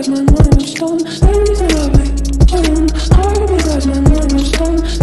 because my mind was stone. Everything I like, hard because my mind was stone.